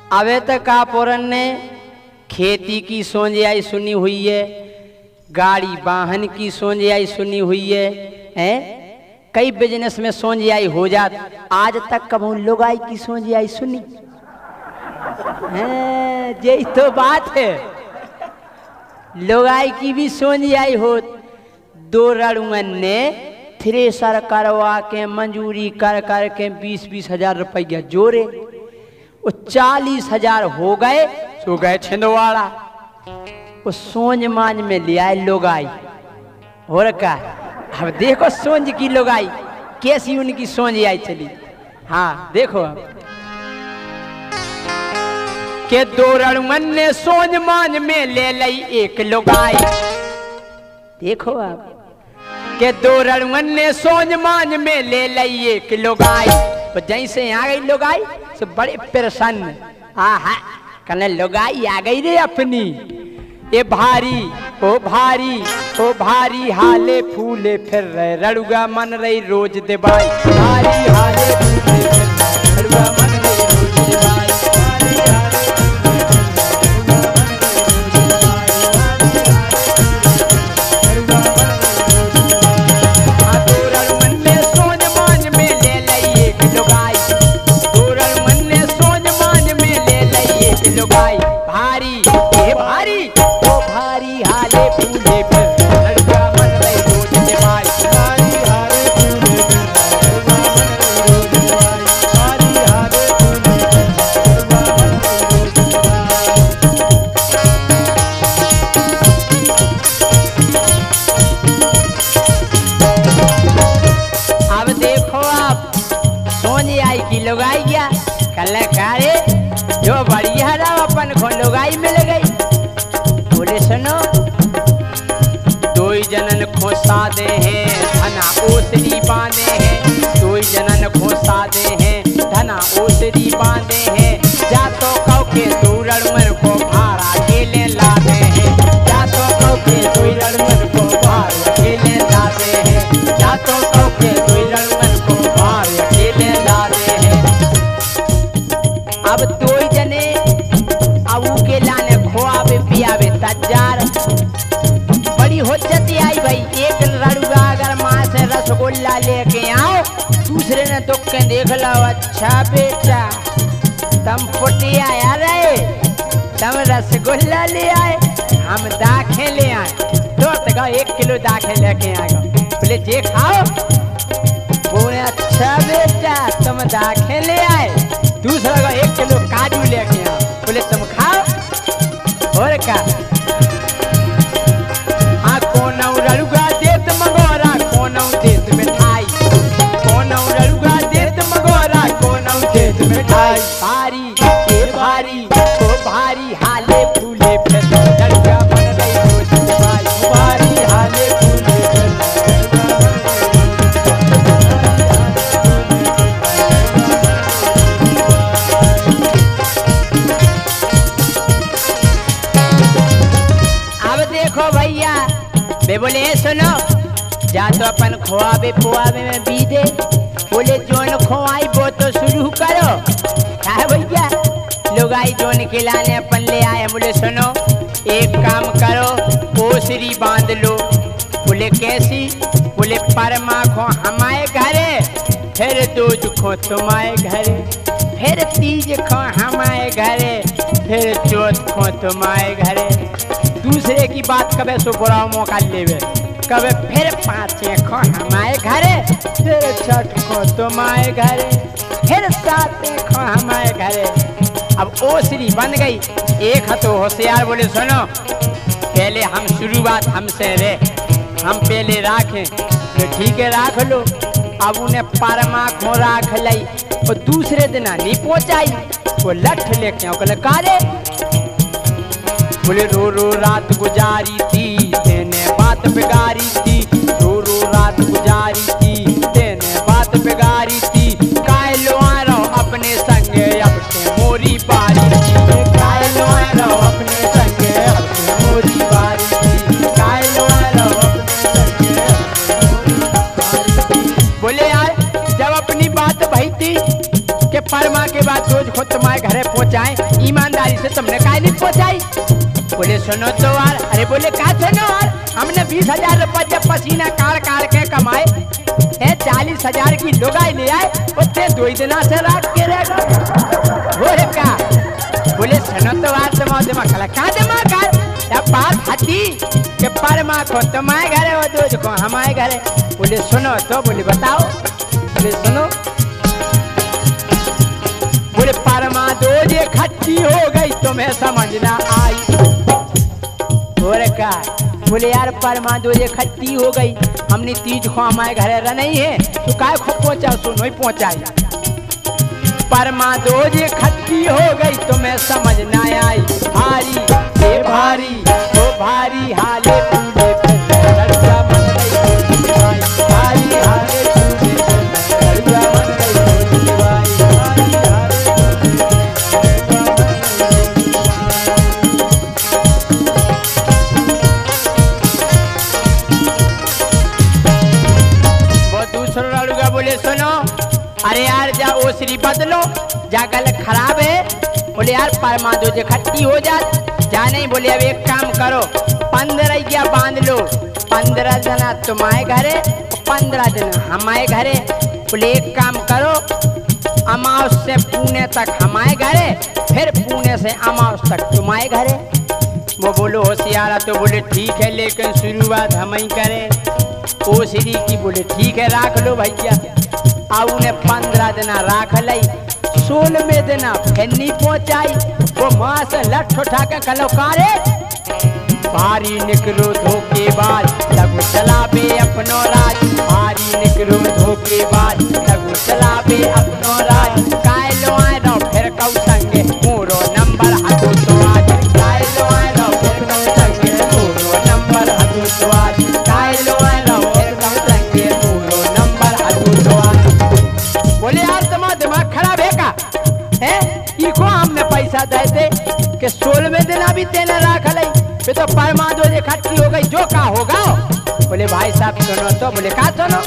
अबे तक कापोरन ने खेती की सोंजियाई सुनी हुई है, गाड़ी वाहन की सोंजियाई सुनी हुई है, कई बिजनेस में सोंजियाई हो जात। आज तक कभी लुगाई की सोंजियाई सुनी है? यही तो बात है, लुगाई की भी सोंजियाई हो। दो रड़ुअन ने थ्रेसर करवा के मंजूरी कर कर के 20-20 हजार रुपया जोड़े, वो 40,000 हो गए, सो गए छिंदवाड़ा। वो सोंज मांझ में ले आए लुगाई। और क्या, अब देखो सोंज की लुगाई कैसी उनकी सोंज आई चली। हाँ देखो अब के दो रड़ुअन ने सोंज मांझ में ले लई एक लुगाई। देखो अब के दो रड़ुअन ने सोंज मांझ में ले लई एक लुगाई। तो जैसे आ गई लुगाई तो बड़े प्रसन्न, आहा कहने लुगाई आ गई रे अपनी। ये भारी ओ भारी ओ भारी हाले फूले फिर रहे, रड़ुआ मन रही रोज देबाई। भारी हाले फूले फिर रड़ुआ मन रही रोज देबाई। लुगाई गया कल कारे जो बढ़िया रहा अपन को लुगाई मिल गई। बोले सुनो दो ही जनन खोसा दे हैं धना ओसरी बांधे हैं, दो ही जनन खोसा दे हैं धना ओसरी बांधे हैं। जा तो कौ के दो रड़मन को भाड़ा अकेले लाते हैं, जा तो कौ के दो रड़मन को भाड़ा अकेले लाते हैं, जा तो कौ के दो रड़मन को भाड़ा अकेले लाते हैं। अब दो ही जने अब के लाने खोआवे पियावे तजार। बड़ी होचती आई भाई, एक रड़ुआ अगर माँ से रसगुल्ला लेके आओ, दूसरे ने तो के देख लो अच्छा बेटा तुम पुटिया आ रहे, तुम रसगुल्ला ले आए, हम दाखे ले आए। तो 1 किलो दाखे लेके आएगा, बोले जे खाओ। बोले अच्छा बेटा तुम दाखे ले आए, दूसरा का 1 किलो काजू लेके आओ, बोले तुम खाओ। और क्या हाँ कौन रड़ुआ देत मगोरा कौन देत मिठाई, कौन रड़ुआ देत मगोरा कौन देत मिठाई। भारी ये भारी ओ भारी हाले फूले फिर रड़ुआ मन रही रोज देबाई। भारी हाले फूले बे बोले सुनो जा तो अपन खोआवे पुआवे में बीजे, बोले जोन खोआई वो तो शुरू करो। क्या भैया लुगाई जोन खिलाने अपन ले आए। बोले सुनो एक काम करो ओसरी बांध लो। बोले कैसी? बोले परमा खो हमारे घरे, फिर दूज खो तुम्हारे घरे, फिर तीज खो हमारे घरे, फिर चौथ खो तुम्हारे घरे। दूसरे की बात कबे सो बुरा मौका लेवे, कबे फिर 5 खो हमारे घरे, फिर 6 खो तुम्हारे घरे, फिर 7 खो हमारे घरे। अब ओसरी बन गई। एक तो होशियार बोले सुनो पहले हम शुरुआत हमसे रे, हम पहले राखें। तो ठीक है राख लो। अब उन्हें परमा खो राख लाई, और दूसरे दिन नहीं पहुंचाई, वो लठ लेके आओ कारे। बोले रो रो रात गुजारी थी तेने बात बिगाड़ी थी, रो रो रात गुजारी थी तेने बात बिगाड़ी थी। काय लो आ रहो अपने संगे अब से मोरी बारी थी, काय लो आ रहो अपने संगे अब से मोरी बारी थी, काय लो आ रहो अपने संगे अब से मोरी बारी थी। बोले यार जब अपनी बात भई थी कि परमा के बाद रोज खुद तुम्हारे घरे पहुंचाए, से तुमने काहे नहीं पहुंचाई? बोले सुनो तो यार, अरे बोले का सुनो यार, हमने 20,000 रुपये जब पसीना काट के कमाए है, 40,000 की लुगाई ले आए, उतने 2 दिन से रात के रहेगा। बोले का? बोले सुनो तो यार, दिमाग खला कहाँ दिमाग कर? जब बात हटी कि परमा को तुम्हारे घरे हो, दूज को हमारे घरे। बोले सुनो तो, बोले बताओ। बोले सुनो, बोले परमा दूज खट्टी हो गई तुम्हें समझ ना आई। बोले का? बोले यार परमा दूज खट्टी हो गई, हमने तीज को हमारे घरे रह नहीं है, तो काय को पहुंचा? सुनो ही पहुंचाई। परमा दूज खट्टी हो गई तुम्हें समझ ना आई, भारी ये भारी वो भारी हाले पूरे लड़का मन गई भाई, भारी हाले पूरे लड़का मन गई भाई, भारी हाले वो दूसरा लड़का बोले सुनो, अरे यार जा ओसरी बदलो, जा गल खराब है। बोले यार परमा दूज खट्टी हो जात, जा नहीं। बोले अब एक काम करो, 15 बांध लो, 15 जना तुम्हारे घरे, 15 दिन हमारे घरे। बोले एक काम करो, अमावस से पुणे तक हमारे घरे, फिर पुणे से अमावस तक तुम्हारे घरे। वो बोलो होशियारा, तो बोले ठीक है, लेकिन शुरुआत हम ही करें ओसरी की। बोले ठीक है, राख लो भैया। अब उन्हें 15 दिन राख ली, 16वें दिन फिर नहीं पहुंचाई। वो माँ से लठ उठा के कलो कारे, भारी निकलो धोखेबाज, लघु चलावे अपनो राज, भारी निकलो धोखेबाज, लघु चलावे अपनो राज। काय लो आए रो फिर कौ संगे, मोरो नंबर हतो तो आज, काय लो आए रो फिर कौ संगे, मोरो नंबर हतो तो आज, काय लो आए रो फिर कौ संगे, मोरो नंबर हतो तो आज। बोले यार तुम्हारा दिमाग खराब है का? है इको हमने पैसा देते कि 16वें दिन अभी तेने राख ली, फिर तो परमा दूज खट्टी हो गई, जो का होगा। बोले भाई साहब सुनो तो। बोले का सुनो?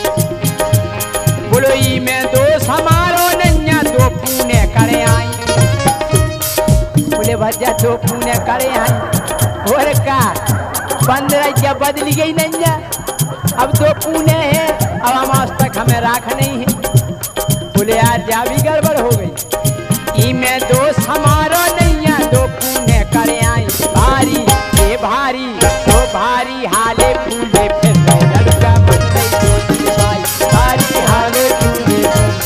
बोलो ई में दोस्त हमारो नैया, 2 पुणे करे आई। बोले भैया 2 पुणे करे आई। और का 15 बदली गई नैया, अब 2 पुणे है, अब अमावस तक हमें राख नहीं है। बोले यार जा भी गड़बड़ हो गई, ई में दोस्त हमारो नैया, 2 पुणे करे आई, भारी ये भारी वो भारी हाले फूले फिर लड़का मन गई भाई, भारी हाले फूले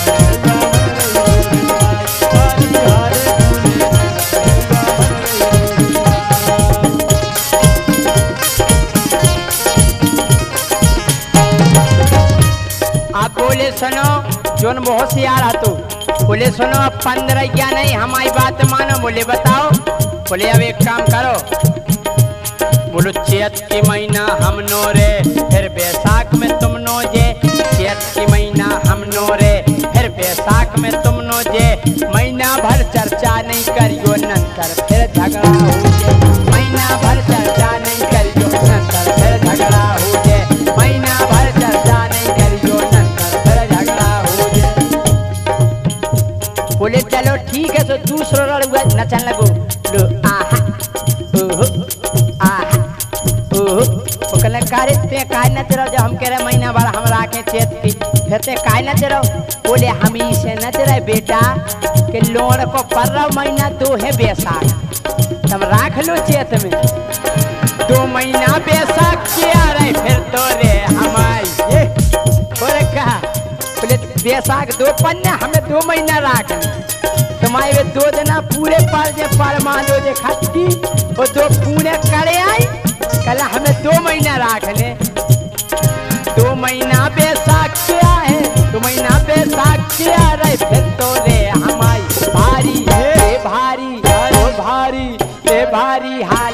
आप बोले सुनो, जोन बहुत से आ रहा तो। बोले सुनो, 15 नहीं, हमारी बात मानो। बोले बताओ। बोले अब एक काम करो, बोलो चैत की महीना हम नो रे, फिर बैसाख में तुम नो जे, चैत की महीना हम नो रे, फिर बैसाख में तुम नो जे, महीना भर चर्चा नहीं करियो नंतर फिर झगड़ा हो जे, महीना भर चर्चा नहीं करियो नंतर फिर झगड़ा हो जे, महीना भर चर्चा नहीं करियो नंतर फिर झगड़ा हो जे। बोले चलो ठीक है, तो दूसरा लड़ुआ नचन लगो, लो आहा ओहो आहा ओहो। वो कहले कारे ते काय नच रहो, जब हम कह रहे महीना भर हम राखे चेत की, फिर ते काय नच रहो। बोले हम ही से नच रहे बेटा कि लोड़ को पर रहा महीना 2 है बैसाख, तब राख लो चेत में, 2 महीना बैसाख के आ रहे, फिर तो रे हमारी ये बोले कहा। बोले बैसाख 2 पन्ने, हमें 2 महीना राखना, तुम्हारे 2 दिन पूरे पर जे परमा दूज खट्टी, वो 2 पुणे करे आई, कल हमें 2 महीना राखने, 2 महीना बैसाख के आए, 2 महीना बैसाख के आ रहे, फिर तो रे हमारी भारी ये भारी वो भारी ये भारी।